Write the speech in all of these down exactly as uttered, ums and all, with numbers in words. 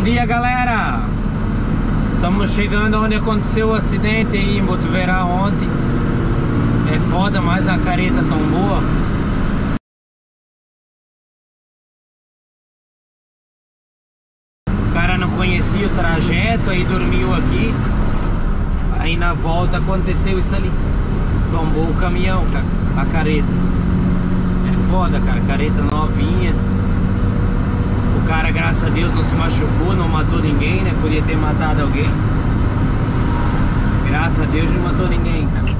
Bom dia, galera! Estamos chegando onde aconteceu o acidente aí em Botuverá ontem. É foda, mas a careta tão boa. O cara não conhecia o trajeto, aí dormiu aqui. Aí na volta aconteceu isso ali. Tombou o caminhão, cara, a careta. É foda, cara, careta novinha. O cara, graças a Deus, não se machucou, não matou ninguém, né? Podia ter matado alguém. Graças a Deus não matou ninguém, cara.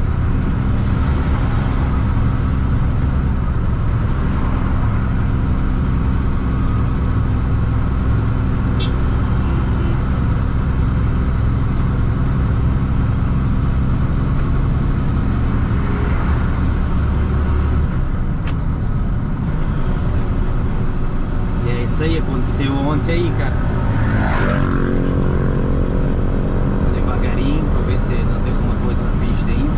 Isso aí aconteceu ontem aí, cara. Devagarinho pra ver se não tem alguma coisa na pista ainda.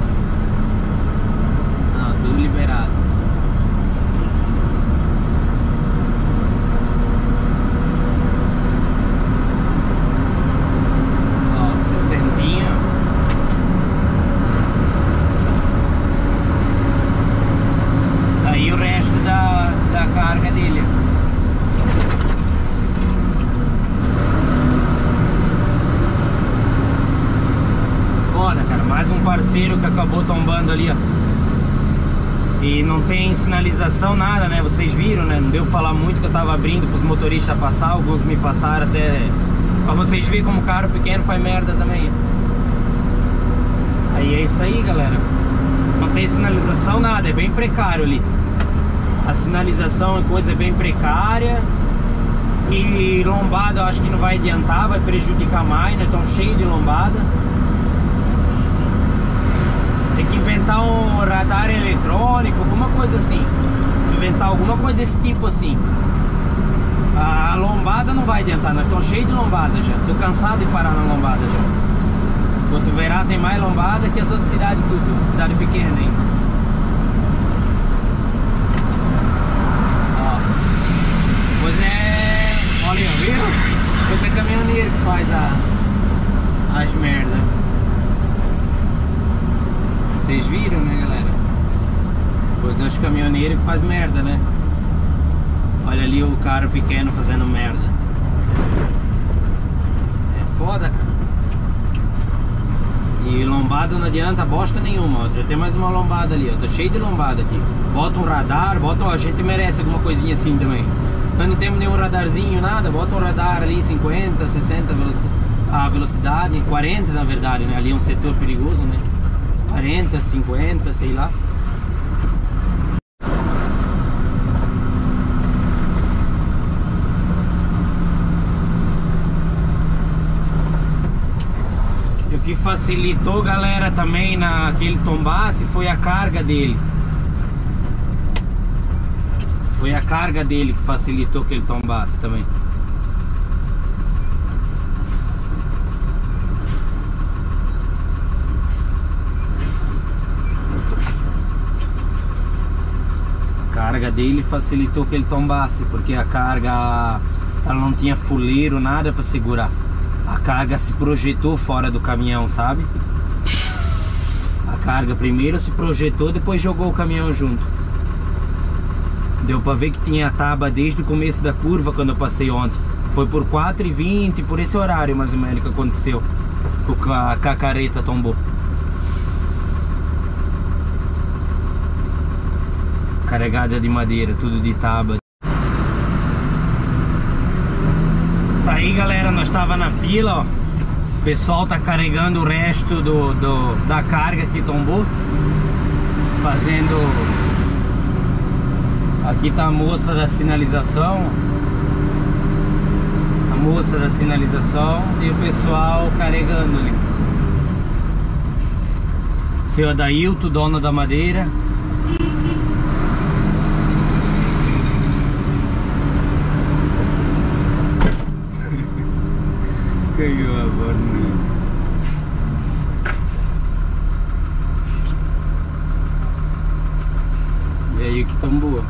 Não, tudo liberado. Ó, sessentinha. Tá aí o resto da, da carga dele. Mais um parceiro que acabou tombando ali, ó. E não tem sinalização, nada, né? Vocês viram, né? Não deu pra falar muito que eu tava abrindo pros motoristas passar. Alguns me passaram até... Pra vocês verem como carro pequeno faz merda também. Aí é isso aí, galera. Não tem sinalização, nada. É bem precário ali. A sinalização é coisa bem precária. E lombada eu acho que não vai adiantar, vai prejudicar mais, né? Tão cheio de lombada. Tem que inventar um radar eletrônico, alguma coisa assim. Inventar alguma coisa desse tipo assim. A lombada não vai adiantar, nós estamos cheios de lombada já. Tô cansado de parar na lombada já. Botuverá tem mais lombada que as outras cidades, tudo. Cidade pequena ainda. Ó. Pois é. Olha aí, viu? Pois é caminhoneiro que faz a, as merdas. Vocês viram, né, galera? Pois é os caminhoneiros que faz merda, né? Olha ali o cara pequeno fazendo merda. É foda, cara. E lombada não adianta bosta nenhuma, ó. Já tem mais uma lombada ali, ó. Tá cheio de lombada aqui. Bota um radar, bota, ó, a gente merece alguma coisinha assim também. Nós não temos nenhum radarzinho, nada. Bota um radar ali, cinquenta, sessenta veloci... a velocidade, quarenta na verdade, né? Ali é um setor perigoso, né? quarenta, cinquenta, sei lá. E o que facilitou, galera, também naquele tombasse foi a carga dele. Foi a carga dele que facilitou que ele tombasse também. A carga dele facilitou que ele tombasse, porque a carga ela não tinha fuleiro, nada para segurar. A carga se projetou fora do caminhão, sabe? A carga primeiro se projetou, depois jogou o caminhão junto. Deu para ver que tinha a tábua desde o começo da curva quando eu passei ontem. Foi por quatro e vinte, por esse horário mais ou menos que aconteceu, que a careta tombou. Carregada de madeira, tudo de tábua. Tá aí, galera, nós tava na fila, ó. O pessoal tá carregando o resto do, do, da carga que tombou. Fazendo... Aqui tá a moça da sinalização. A moça da sinalização e o pessoal carregando ali. Seu Adailto, dono da madeira. Caiu a borna. E aí que tombou.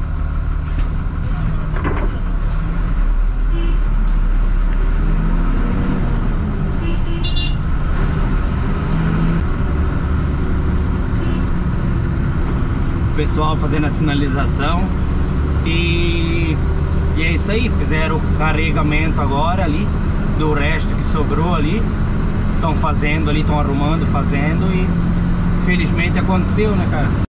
o pessoal fazendo a sinalização. E, e é isso aí, fizeram o carregamento agora ali do resto que sobrou ali. Estão fazendo ali, estão arrumando, fazendo e felizmente aconteceu, né, cara?